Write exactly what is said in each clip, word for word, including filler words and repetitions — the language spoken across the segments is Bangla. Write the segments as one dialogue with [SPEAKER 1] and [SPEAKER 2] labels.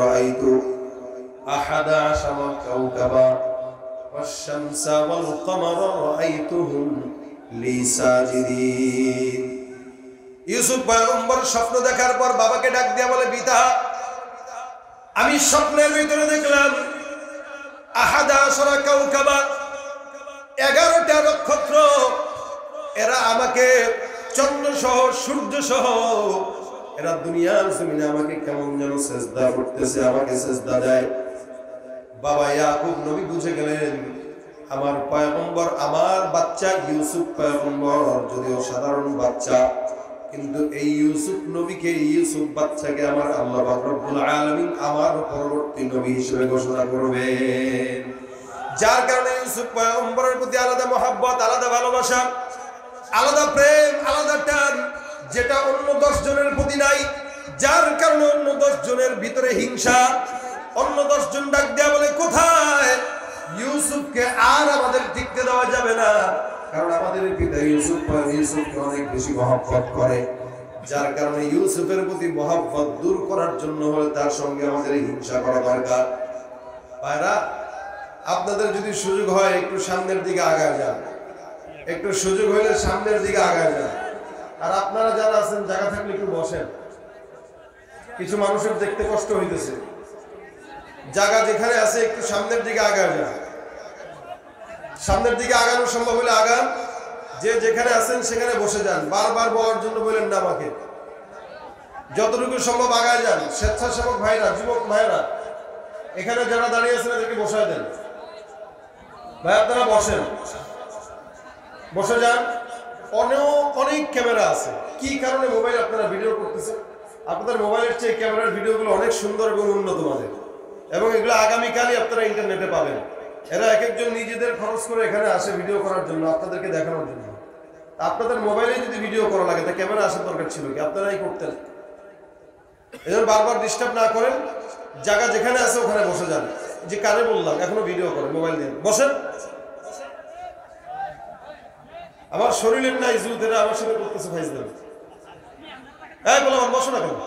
[SPEAKER 1] রাআইতু আহাদা আশারা কাওকাবা والشمس والقمر رأيتهم لي ساجدين ইউসুফ পয়গম্বর স্বপ্ন দেখার পর বাবাকে ডাক দিয়া বলে, পিতা আমি স্বপ্নের ভিতরে দেখলাম আহাদা আশারা কাওকাবা, এগারোটা নক্ষত্র, এরা আমাকে চন্দ্র সহ সূর্য সহ এরা দুনিয়ার জমিনে আমাকে কেমন যেন সেজদা করতেছে, আমাকে সেজদা দেয়। বাবা ইয়াকুব নবী বুঝে গেলেন আমার পয়গম্বর, আমার বাচ্চা ইউসুফ পয়গম্বর যদিও সাধারণ বাচ্চা, কিন্তু এই ইউসুফ নবীকে, ইউসুফ বাচ্চাকে আমার আল্লাহ পাক রব্বুল আলামিন আমার পরবর্তী নবী হিসেবে ঘোষণা করবেন। যার কারণে ইউসুফ পয়গম্বরের প্রতি আলাদা মহব্বত, আলাদা ভালোবাসা, আলাদা প্রেম, আলাদা টান, যেটা অন্য দশ জনের প্রতি নাই। যার কারণে অন্য দশ জনের ভিতরে হিংসা। অন্য দশ জন ডাক দেয়া বলে, কোথায় ইউসুফকে আর আমাদের টিকতে দেওয়া যাবে না, কারণ আমাদের পিতা ইউসুফ ইউসুফকে অনেক বেশি মহব্বত করে। যার কারণে ইউসুফের প্রতি মহব্বত দূর করার জন্য হলে তার সঙ্গে আমাদের হিংসা করা দরকার। ভাইরা, আপনাদের যদি সুযোগ হয় একটু সামনের দিকে আগায় যান, একটু সুযোগ হইলে সামনের দিকে আগায় যান। আর আপনারা যারা আছেন জায়গা থাকলে একটু বসেন, কিছু মানুষের দেখতে কষ্ট হইতেছে। জায়গা যেখানে আছে একটু সামনের দিকে আগায় যান, সামনের দিকে আগানো সম্ভব হলে আগান, যে যেখানে আছেন সেখানে বসে যান। বারবার বলার জন্য বলেন না আমাকে, যতটুকু সম্ভব আগায় যান। স্বেচ্ছাসেবক ভাইরা, যুবক ভাইরা, এখানে যারা দাঁড়িয়ে আছেন এদেরকে বসায় দেন। ভাই আপনারা বসেন, বসে যান। অনেক অনেক ক্যামেরা আছে, কি কারণে মোবাইল আপনারা ভিডিও করতেছেন? আপনাদের মোবাইলের চেয়ে ক্যামেরার ভিডিওগুলো অনেক সুন্দর এবং উন্নত মানের, এবং এগুলো আগামীকালই আপনারা ইন্টারনেটে পাবেন। এরা এক একজন নিজেদের খরচ করে এখানে আসে ভিডিও করার জন্য, আপনাদেরকে দেখানোর জন্য। আপনাদের মোবাইলে যদি ভিডিও করা লাগে তা ক্যামেরা আসার দরকার ছিল কি? আপনারাই করতেন। এজন্য বারবার ডিস্টার্ব না করেন, জায়গা যেখানে আছে ওখানে বসে যান। যে কারে বললাম এখনো ভিডিও করে, মোবাইল দিয়ে বসেন। আমার শরীরের নাই জুতেরা আমার সাথে করতেছে ফাইজলাম। এই বললাম বসো না কেন?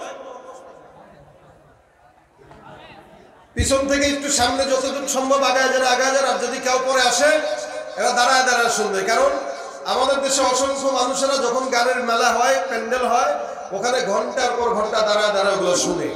[SPEAKER 1] পিছন থেকে একটু সামনে যতটুকু সম্ভব আগায় যারা আগায় যান। আর যদি কেউ পরে আসে এরা দাঁড়ায় দাঁড়ায় শুনবে, কারণ আমাদের দেশে অসংখ্য মানুষেরা যখন গানের মেলা হয়, প্যান্ডেল হয়, ওখানে ঘন্টার পর ঘন্টা দাঁড়ায় দাঁড়ায় ওগুলো শুনে।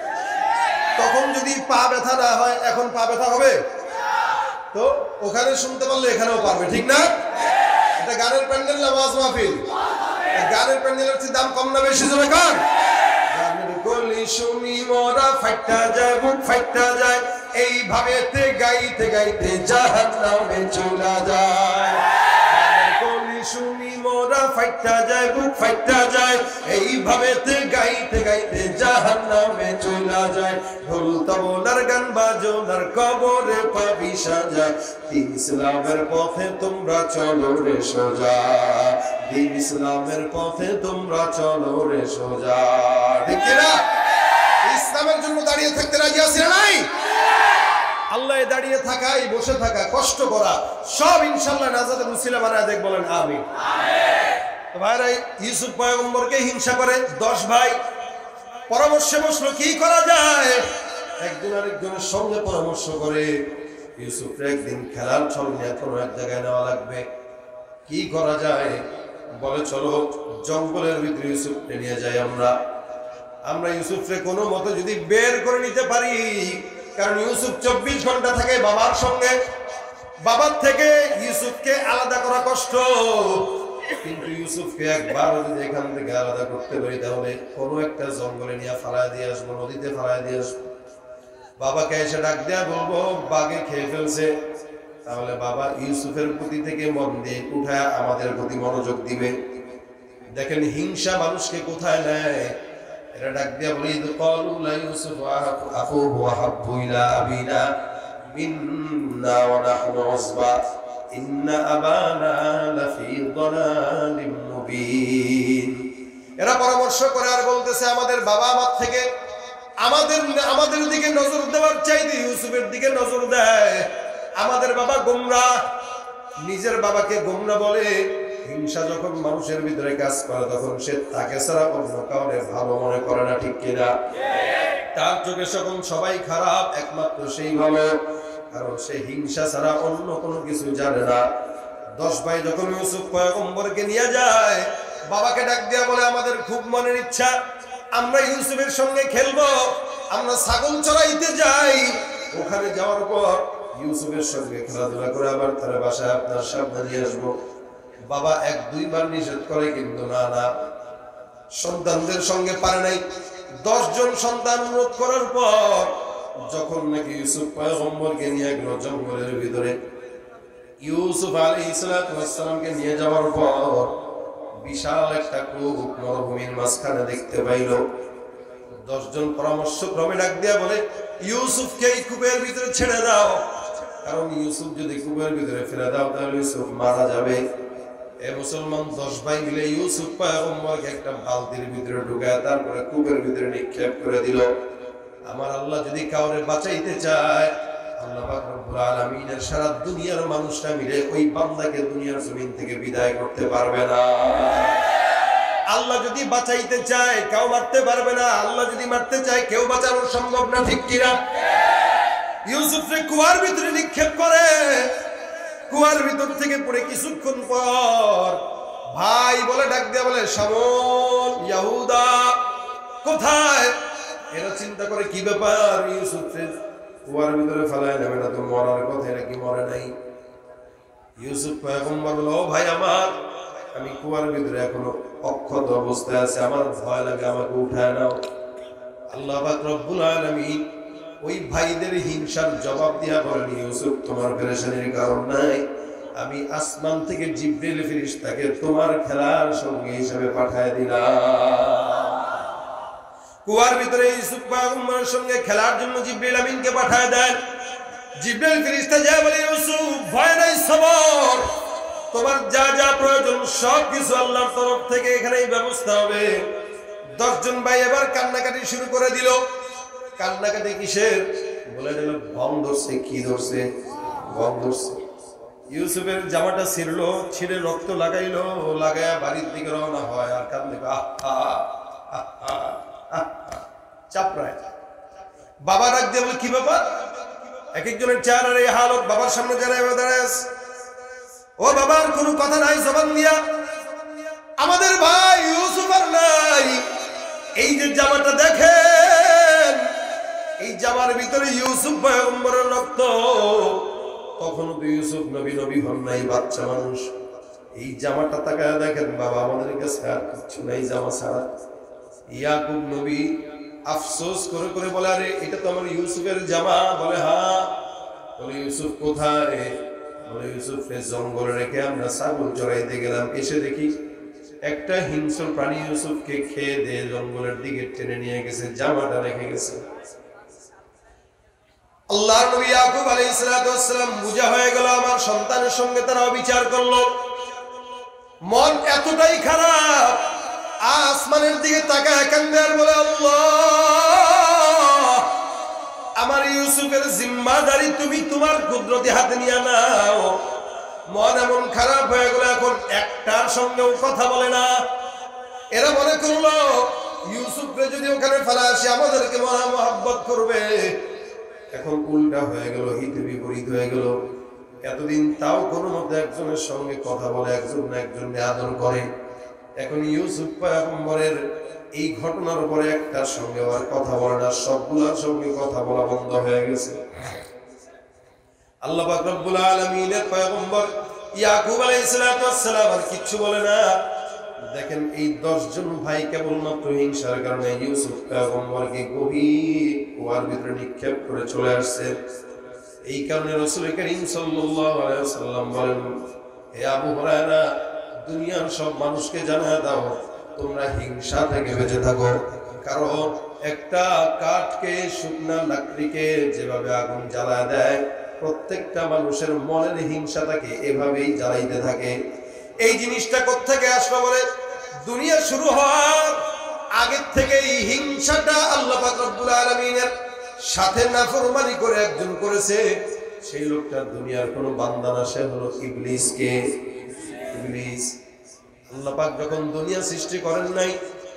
[SPEAKER 1] তখন যদি পা ব্যথা না হয়, এখন পা ব্যথা হবে তো ওখানে শুনতে পারলে এখানেও পারবে, ঠিক না? এটা গানের প্যান্ডেল না ওয়াজ মাহফিল? গানের প্যান্ডেলের চেয়ে দাম কম না বেশি? জোরে কান। গানের গলি শুনি মোরা ফাইটা যায়, বুক ফাইটা যায়, এইভাবেতে গাইতে গাইতে জাহান্নামে চলে যায়। গানের গলি শুনি মোরা ফাইটা যায়, বুক ফাইটা যায়, এইভাবেতে গাইতে গাইতে জাহান্নামে চলে যায়। ঢোল তবলার গান বাজনার কবরে পাবি সাজা, দিন ইসলামের পথে তোমরা চলো রে সোজা, দিন ইসলামের পথে তোমরা চলো রে সোজা। ঠিক না? ইসলামের জন্য দাঁড়িয়ে থাকতে রাজি আছি না নাই? আল্লাহ দাঁড়িয়ে থাকাই, বসে থাকা, কষ্ট করা সব ইনশাআল্লাহ নাজাতের উসিলা বানায় দেখ, বলেন আমিন। তো ভাইরা, ইউসুফ পয়গম্বরকে হিংসা করে দশ ভাই পরামর্শে বসলো কি করা যায়। একজন আরেকজনের সঙ্গে পরামর্শ করে ইউসুফের একদিন খেলার ছল নিয়ে কোনো এক জায়গায় নেওয়া লাগবে। কি করা যায়? বলে চলো জঙ্গলের ভিতরে ইউসুফকে নিয়ে যাই আমরা। আমরা ইউসুফকে কোনো মতে যদি বের করে নিতে পারি, কারণ ইউসুফ চব্বিশ ঘন্টা থাকে বাবার সঙ্গে, বাবার থেকে ইউসুফকে আলাদা করা কষ্ট। কিন্তু ইউসুফকে একবার যদি এখান থেকে আলাদা করতে পারি তাহলে কোনো একটা জঙ্গলে নিয়ে ফালায় দিয়ে আসবো, নদীতে ফালায় দিয়ে আসবো। বাবাকে এসে ডাক দেয়া বলবো বাঘে খেয়ে ফেলছে, তাহলে বাবা ইউসুফের প্রতি থেকে মন দিয়ে উঠায় আমাদের প্রতি মনোযোগ দিবে। দেখেন হিংসা মানুষকে কোথায় নেয়। এরা ডাক দিয়া বলি ক্বালু লা ইউসুফ আখুহু আহাব্বু ইলা আবিনা মিন্না ওয়া নাহনু উসবা ইন্না আবানা লাফি দালালিম মুবিন। এরা পরামর্শ করে আর বলতেছে আমাদের বাবা আমার থেকে আমাদের আমাদের দিকে নজর দেওয়ার চাইতে ইউসুফের দিকে নজর দেয়। আমাদের বাবা গোমরা, নিজের বাবাকে গোমরা বলে। হিংসা যখন মানুষের ভিতরে কাজ করে তখন সে তাকে ছাড়া অন্য কাউকে ভালো মনে করে না, ঠিক কিনা? তার চোখে সকল সবাই খারাপ, একমাত্র সেই ভালো, কারণ সে হিংসা ছাড়া অন্য কোনো কিছু জানে না। দশ ভাই যখন ইউসুফ পয়গম্বরকে নিয়ে যায়, বাবাকে ডাক দিয়া বলে, আমাদের খুব মনের ইচ্ছা আমরা ইউসুফের সঙ্গে খেলবো, আমরা ছাগল চড়াইতে যাই, ওখানে যাওয়ার পর ইউসুফের সঙ্গে খেলাধুলা করে আবার তার বাসায় আপনার সামনে নিয়ে আসবো। বাবা এক দুইবার নিষেধ করে, কিন্তু না না, সন্তানদের সঙ্গে পারে নাই। দশ জন সন্তান অনুরোধ করার পর যখন নাকি ইউসুফ পয়গম্বরকে নিয়ে গেল জঙ্গলের ভিতরে, ইউসুফ আলাইহিস সালামকে নিয়ে যাওয়ার পর বিশাল একটা কূপ মরুভূমির মাঝখানে দেখতে পাইল। দশজন পরামর্শ ক্রমে ডাক দিয়া বলে, ইউসুফকে এই কূপের ভিতরে ছেড়ে দাও, কারণ ইউসুফ যদি কূপের ভিতরে ফেলে দাও তাহলে ইউসুফ মারা যাবে। এ মুসলমান দশ ভাই মিলে ইউসুফ পয়গম্বরকে একটা বালতির ভিতরে ঢুকায় তারপরে কূপের ভিতরে নিক্ষেপ করে দিল। আমার আল্লাহ যদি কাউরে বাঁচাইতে চায়, আল্লাহ পাক রব্বুল আলামিনের সারা দুনিয়ার মানুষরা মিলে ওই বান্দাকে দুনিয়ার জমিন থেকে বিদায় করতে পারবে না। আল্লাহ যদি বাঁচাইতে চায় কেউ মারতে পারবে না, আল্লাহ যদি মারতে চায় কেউ বাঁচানো সম্ভব না, ঠিক কিনা? ইউসুফকে কুয়ার ভিতরে নিক্ষেপ করে, কুয়ার ভিতর থেকে পড়ে কিছুক্ষণ পর ভাই বলে ডাক দেয়া বলে, শামুন, ইয়াহুদা কোথায়? এরা চিন্তা করে কি ব্যাপার, ইউসুফকে কুয়ার ভিতরে ফেলায় নেবে না তো মরার কথা, এরা কি মরে নাই? ইউসুফ পয়গম্বর বলল, ও ভাই আমার, আমি কুয়ার ভিতরে এখনো অক্ষত অবস্থায় আছে, আমার ভয় লাগে, আমাকে উঠায় নাও। আল্লাহ পাক রব্বুল আলামিন ওই ভাইদের হিংসার জবাব দিয়া বলেন, ইউসুফ তোমার পেরেশানির কারণ নাই, আমি আসমান থেকে জিবরিল ফেরেশতাকে তোমার খেলার সঙ্গী হিসেবে পাঠায় দিলাম। কুয়ার ভিতরে ইউসুফ পয়গম্বরের সঙ্গে খেলার জন্য জিবরিল আমিনকে পাঠায় দেন। জিবরিল ফেরেশতা যায় বলে, ইউসুফ ভয় নাই, সবর, তোমার যা যা প্রয়োজন সব কিছু আল্লাহর তরফ থেকে এখানেই ব্যবস্থা হবে। দশজন ভাই এবার কান্নাকাটি শুরু করে দিল। কান্নাকাটি কিসের? বলে দিল ভম ধরছে। কি ধরছে? ভম ধরছে। ইউসুফের জামাটা ছিঁড়লো, ছিঁড়ে রক্ত লাগাইলো, লাগায়া বাড়ির দিকে রওনা হয় আর কান্দে, আহা আহা আহা চাপড়ায়। বাবা ডাক দিয়ে বলে, কি ব্যাপার? এক একজনের চেহারার এই হালত, বাবার সামনে যারা এবার দাঁড়ায়, ও বাবার কোনো কথা নাই জবান দিয়া, আমাদের ভাই ইউসুফ আর নাই। এই যে জামাটা দেখেন, এই জামার ভিতরে ইউসুফ পয়গম্বরের রক্ত। তখন তো ইউসুফ নবী নবী হন নাই, বাচ্চা মানুষ। এই জামাটা তাকায় দেখেন, বাবা আমাদের কাছে আর কিছু নাই জামা ছাড়া। ইয়াকুব নবী আফসোস করে করে বলে, আরে এটা তো আমার ইউসুফের জামা। বলে হ্যাঁ। বলে ইউসুফ কোথায়? বলে ইউসুফকে জঙ্গলে রেখে আমরা ছাগল চড়াইতে গেলাম, এসে দেখি একটা হিংস্র প্রাণী ইউসুফকে খেয়ে দিয়ে জঙ্গলের দিকে টেনে নিয়ে গেছে, জামাটা রেখে গেছে। আল্লাহর নবী ইয়াকুব আলাইহিস সালাম বুঝা হয়ে গেল আমার সন্তানের সঙ্গে তারা অবিচার করলো। মন এতটাই খারাপ, আসমানের দিকে তাকায় কান্দে আর বলে, আল্লাহ আমার ইউসুফের জিম্মাদারি তুমি তোমার কুদরতি হাতে নিয়ে নাও। মন এমন খারাপ হয়ে গেল, এখন একটার সঙ্গেও কথা বলে না। এরা মনে করলো ইউসুফকে যদি ওখানে ফেলা আসে আমাদেরকে মহা মহব্বত করবে। এখন উল্টা হয়ে গেল, হিতে বিপরীত হয়ে গেল। এতদিন তাও কোনো মধ্যে একজনের সঙ্গে কথা বলে, একজন না একজনকে আদর করে। এখন ইউসুফ পয়গম্বরের এই ঘটনার উপরে একটার সঙ্গে আর কথা বলে না, সবগুলোর সঙ্গে কথা বলা বন্ধ হয়ে গেছে। আল্লাহ পাক রব্বুল আলামিনের পয়গম্বর ইয়াকুব আলাইহিস সালাম আর কিচ্ছু বলে না। দেখেন এই দশ জন ভাই কেবলমাত্র হিংসার কারণে ইউসুফ পয়গম্বরকে গভীর কুয়ার ভিতরে নিক্ষেপ করে চলে আসছে। এই কারণে রাসূল কারীম সাল্লাল্লাহু আলাইহি ওয়াসাল্লাম বলেন, হে আবু হুরায়রা, দুনিয়ার সব মানুষকে জানায় দাও তোমরা হিংসা থেকে বেঁচে থাকো। কারণ একটা কাঠকে, শুকনা লাকড়িকে যেভাবে আগুন জ্বালায় দেয়, প্রত্যেকটা মানুষের মনের হিংসাটাকে এভাবেই জ্বালাইতে থাকে। এই জিনিসটা কোত্থেকে আসলো? বলে দুনিয়া শুরু হওয়ার আগের থেকে এই হিংসাটা আল্লাহ পাক রব্বুল আলামিনের সাথে নাফরমানি করে একজন করেছে। সেই লোকটা দুনিয়ার কোনো বান্দা না, সে হলো ইবলিস। কে? ইবলিস। আল্লাহ পাক যখন দুনিয়া সৃষ্টি করেন নাই,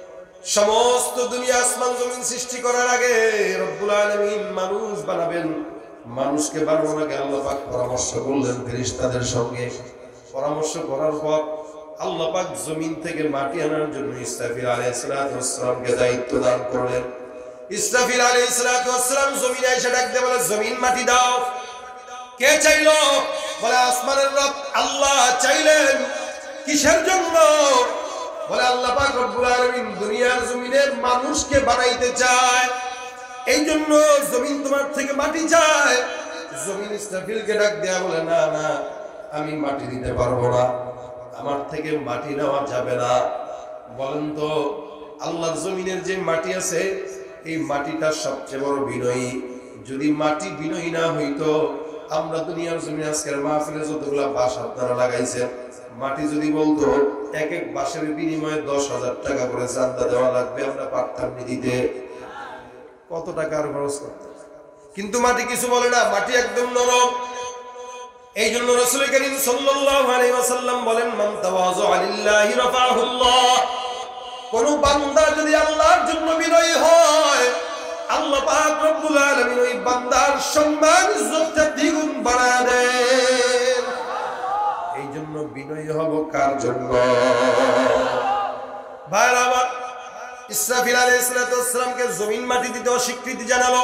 [SPEAKER 1] সমস্ত দুনিয়া আসমান জমিন সৃষ্টি করার আগে রব্বুল আলামিন মানুষ বানাবেন। মানুষকে বানানোর আগে আল্লাহ পাক পরামর্শ করলেন ফেরেশতাদের সঙ্গে। পরামর্শ করার পর আল্লাহ পাক জমিন থেকে মাটি আনার জন্য ইসরাফিল আলাইহিস সালামকে দায়িত্ব দান করলেন। ইসরাফিল আলাইহিস সালাম জমিনে এসে ডাক দিয়ে বলে, জমিন মাটি দাও। কে চাইলো? বলে আসমানের রব আল্লাহ চাইলেন। কিসের জন্য? বলে আল্লাহ পাক রব্বুল আলামিন দুনিয়ার জমিনের মানুষকে বানাইতে চায়, এই জন্য জমিন তোমার থেকে মাটি চায়। জমিন ইসরাফিলকে ডাক দেয়া বলে, না না, আমি মাটি দিতে পারবো না, আমার থেকে মাটি নেওয়া যাবে না। বলেন তো, আল্লাহর জমিনের যে মাটি আছে এই মাটিটা সবচেয়ে বড় বিনয়ী। যদি মাটি বিনয়ী না হইতো, আমরা দুনিয়ার জমিনে আজকের মাহফিলে যতগুলা বাঁশ আপনারা লাগাইছেন, মাটি যদি বলতো এক এক বাঁশের বিনিময়ে দশ হাজার টাকা করে চাঁদা দেওয়া লাগবে, আমরা পারতাম দিতে? কত টাকা আর খরচ করতে? কিন্তু মাটি কিছু বলে না, মাটি একদম নরম। এই জন্য রাসূল করিম সাল্লাল্লাহু আলাইহি ওয়াসাল্লাম বলেন, মান তাওয়াযা লিল্লাহি রাফাহুল্লাহ। কোন বান্দা যদি আল্লাহর জন্য বিনয়ী হয়, আল্লাহ পাক রব্বুল আলামিন ওই বান্দার সম্মান ইজ্জতটা দ্বিগুণ বাড়ায় দেন। এই জন্য বিনয়ী হব কার জন্য? ভাইরা আমার, ইসরাফিল আলাইহিস সালামকে জমিন মাটি দিতে অস্বীকৃতি জানালো।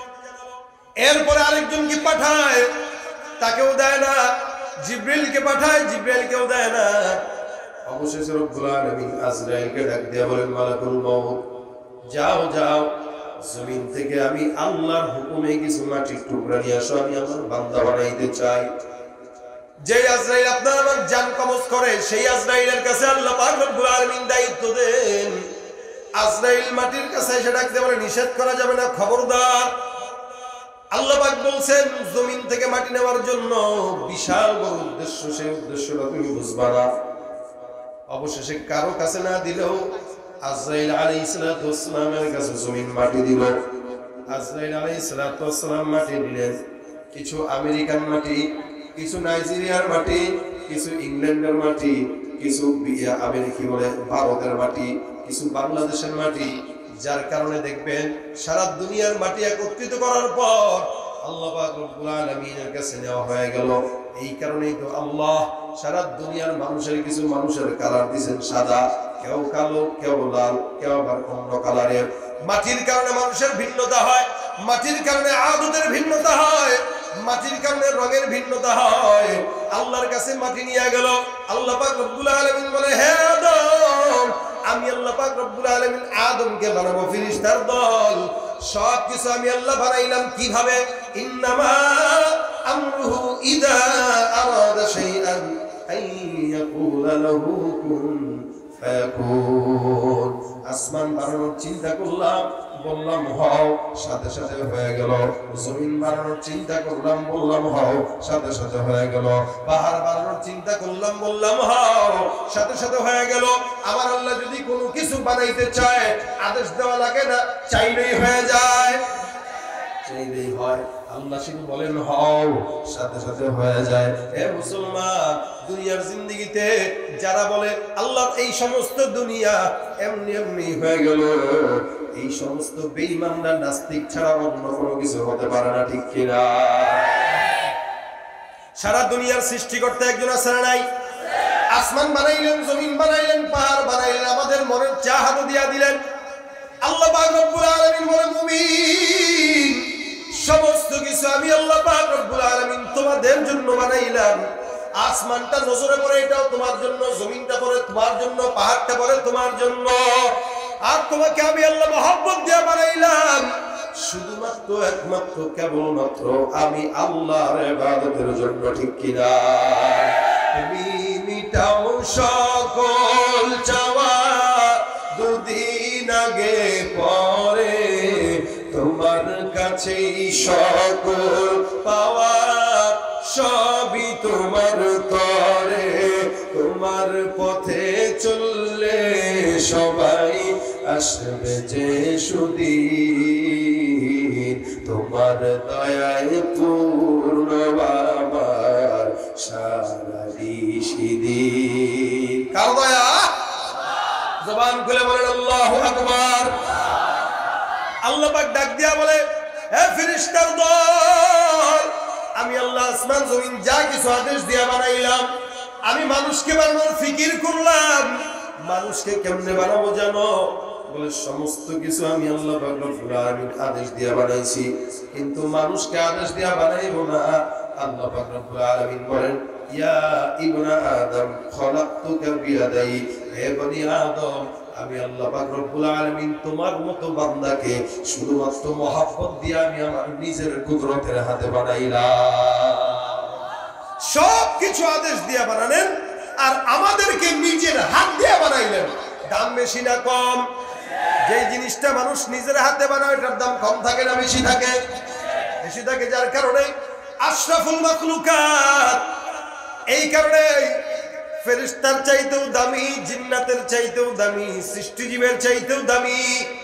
[SPEAKER 1] এরপরে আরেকজনকে পাঠায়, তাকেও দেয় না। জিবরিলকে পাঠায়, জিবরিলকেও দেয় না। অবশেষে রব্বুল আলামিন আজরাইলকে ডাক দিয়ে বলেন, মালাকুল মউত, যাও যাও, জমিন থেকে আমি আল্লাহর হুকুমে কিছু মাটির টুকরা নিয়ে আসো, আমি আমার বান্দা বানাইতে চাই। যে আজরাইল আপনার আমার জান কবজ করে, সেই আজরাইলের কাছে আল্লাহ পাক রব্বুল আলামিন দায়িত্ব দেন। আজরাইল মাটির কাছে এসে ডাক দিয়ে বলে, নিষেধ করা যাবে না, খবরদার। আল্লাহ পাক বলছেন জমিন থেকে মাটি নেওয়ার জন্য বিশাল বড় উদ্দেশ্য, সেই উদ্দেশ্যটা তুমি বুঝবা না। অবশেষে কারো কাছে না দিলেও আজরাইল আলাইহিস সালামের কাছে জমিন মাটি দিল। আজরাইল আলাইহিস সালাম মাটি দিলেন। কিছু আমেরিকান মাটি, কিছু নাইজেরিয়ার মাটি, কিছু ইংল্যান্ডের মাটি, কিছু আমেরিকি বলে ভারতের মাটি, কিছু বাংলাদেশের মাটি। যার কারণে দেখবেন সারা দুনিয়ার মাটি একত্রিত করার পর আল্লাহ পাক রব্বুল আলামিনের কাছে নেওয়া হয়ে গেল। এই কারণেই তো আল্লাহ সারা দুনিয়ার মানুষের কিছু মানুষের কালার দিয়েছেন সাদা, কেউ কালো, কেউ লাল, কেউ আবার অন্য কালারের। মাটির কারণে মানুষের ভিন্নতা হয়, মাটির কারণে আদতের ভিন্নতা হয়, মাটির কারণে রঙের ভিন্নতা হয়। আল্লাহর কাছে মাটি নিয়ে গেল। আল্লাহ পাক রব্বুল আলামিন বলে, হে আদম, আমি আল্লাহ পাক রব্বুল আলামিন আদমকে বানাবো ফেরেশতার দল। সব কিছু আমি আল্লাহ বানাইলাম কিভাবে? ইন্নামা আমরুহু ইযা আরাদা শাইআন আন ইয়াকুলা লাহু কুন ফায়াকুন। আসমান বানানোর চিন্তা করলাম, বললাম হও, সাথে সাথে হয়ে গেল। জমিন বানানোর চিন্তা করলাম, বললাম হও, সাথে সাথে হয়ে গেল। পাহাড় বানানোর চিন্তা করলাম, বললাম হও, সাথে সাথে হয়ে গেল। আমার আল্লাহ যদি কোনো কিছু বানাইতে চায়, আদেশ দেওয়া লাগে না, চাইলেই হয়ে যায়, চাইলেই হয়। আল্লাহ শুধু বলেন হও, সাথে সাথে হয়ে যায়। হে মুসলমান, দুনিয়ার জিন্দেগিতে যারা বলে আল্লাহ এই সমস্ত দুনিয়া এমনি এমনি হয়ে গেল, এই সমস্ত বেঈমানরা নাস্তিক ছাড়া অন্য কোনো কিছু হতে পারে না, ঠিক কিনা? সারা দুনিয়ার সৃষ্টিকর্তা একজন আছে না নাই? আসমান বানাইলেন, জমিন বানাইলেন, পাহাড় বানাইলেন, আমাদের মনের চাহাত দিয়া দিলেন। আল্লাহ পাক রব্বুল আলামিন বলে, মুমিন, সমস্ত কিছু আমি আল্লাহ পাক রব্বুল আলামিন তোমাদের জন্য বানাইলাম। আসমানটা নজরে পড়ে, এটাও তোমার জন্য, জমিনটা পড়ে তোমার জন্য, পাহাড়টা পড়ে তোমার জন্য। আর তোমাকে আমি আল্লাহ মহব্বত দিয়ে বানাইলাম শুধুমাত্র একমাত্র কেবলমাত্র আমি আল্লাহর ইবাদতের জন্য, ঠিক কিনা? তুমি মিটাও সকল চাওয়া দুদিন আগে পরে, তোমার কাছেই সকল পাওয়া, সবই তোমার তরে। তোমার পথে চললে সবাই আসবে যে সুদিন, তোমার দয়ায় পূর্ণ আমার সারা দিন। কার দয়া? জবান খুলে বলেন আল্লাহু আল্লাহু আকবার। আল্লাহ পাক ডাক দিয়া বলে, হে ফেরেশতার দল, আমি আল্লাহ আসমান জমিন যা কিছু আদেশ দিয়া বানাইলাম, আমি মানুষকে বানানোর ফিকির করলাম। মানুষকে কেমনে বানাবো জানো? বলে সমস্ত কিছু আমি আল্লাহ পাক রব্বুল আলামিন আদেশ দিয়া বানাইছি, কিন্তু মানুষকে আদেশ দিয়া বানাইবো না। আল্লাহ পাক রব্বুল আলামিন বলেন, ইয়া ইবনা আদম খলাকতুকা বিয়াদাই, হে বনি আদম, আমি আল্লাহ পাক রব্বুল আলামিন তোমার মতো বান্দাকে শুধুমাত্র মহব্বত দিয়ে আমি আমার নিজের কুদরতের হাতে বানাইলাম। সব কিছু আদেশ দিয়ে বানালেন আর আমাদেরকে নিজের হাত দিয়ে বানাইলেন। দাম বেশি না কম? যেই জিনিসটা মানুষ নিজের হাতে বানায় এটার দাম কম থাকে না বেশি থাকে? বেশি থাকে। যার কারণে আশরাফুল মাখলুকাত, এই কারণে ফেরেশতার চাইতেও দামি, জিন্নাতের চাইতেও দামি, সৃষ্টিজীবের চাইতেও দামি,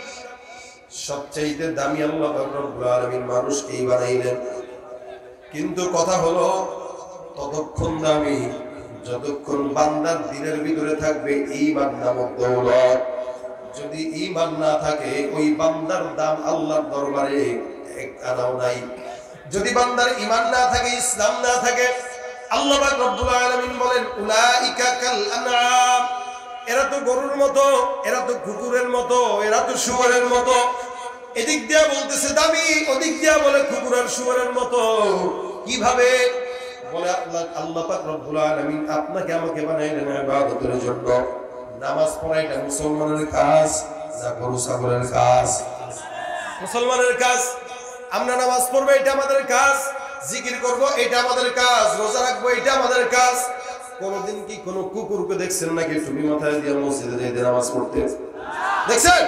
[SPEAKER 1] সবচাইতে দামি আল্লাহ পাক রব্বুল আলামিন মানুষকেই বানাইলেন। কিন্তু কথা হলো ততক্ষণ দামি যতক্ষণ বান্দার দিলের ভিতরে থাকবে ঈমান নামক দৌলত। যদি ঈমান না থাকে ওই বান্দার দাম আল্লাহর দরবারে এক আনাও নাই। যদি বান্দার ঈমান না থাকে, ইসলাম না থাকে, আল্লাহ পাক রব্বুল আলামিন বলেন, উলাইকা কাল আনআম, এরা তো গরুর মতো, এরা তো কুকুরের মতো, এরা তো শুয়োরের মতো। এদিক দিয়া বলতেছে দামি, ওদিক দিয়া বলে কুকুর আর শুয়োরের মতো। কিভাবে? বলে আল্লাহ আল্লাহ পাক রব্বুল আলামিন আপনাকে আমাকে বানাইলেন ইবাদতের জন্য। নামাজ পড়া এটা মুসলমানের কাজ না গরু ছাগলের কাজ? মুসলমানের কাজ। আমরা নামাজ পড়বো এটা আমাদের কাজ, জিকির করব এটা আমাদের কাজ, রোজা রাখবো এটা আমাদের কাজ। কোনদিন কি কোন কুকুরকে দেখছেন নাকি টুপি মাথায় দিয়ে মসজিদে যেতে নামাজ পড়তে দেখছেন?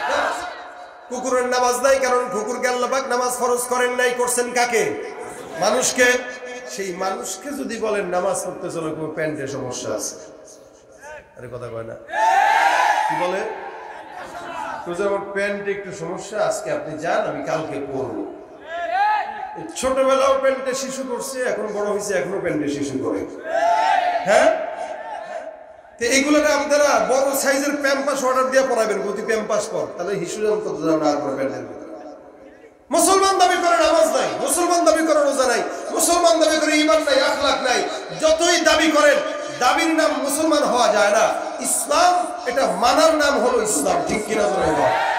[SPEAKER 1] কুকুরের নামাজ নাই, কারণ কুকুরকে আল্লাহ পাক নামাজ ফরজ করেন নাই। করছেন কাকে? মানুষকে। সেই মানুষকে যদি বলেন নামাজ পড়তে চলো, কোনো প্যান্টে সমস্যা আছে, আরে কথা কয় না, কি বলে? আমার প্যান্টে একটু সমস্যা, আজকে আপনি যান, আমি কালকে পড়বো। ছোটবেলাও প্যান্টে শিশু করছে, এখন বড় হয়েছে এখনো প্যান্টে শিশু করে। হ্যাঁ, তো এইগুলোকে আপনারা বড় সাইজের প্যাম্পাস অর্ডার দিয়ে পড়াবেন, প্রতি প্যাম্পাস পর, তাহলে শিশু কত না করে প্যান্টের ভিতরে। মুসলমান দাবি করে নামাজ নাই, মুসলমান দাবি করে রোজা নাই, মুসলমান দাবি করে ঈমান নাই, আখলাক নাই। যতই দাবি করেন, দাবির নাম মুসলমান হওয়া যায় না। ইসলাম, এটা মানার নাম হলো ইসলাম। ঠিক কিনা?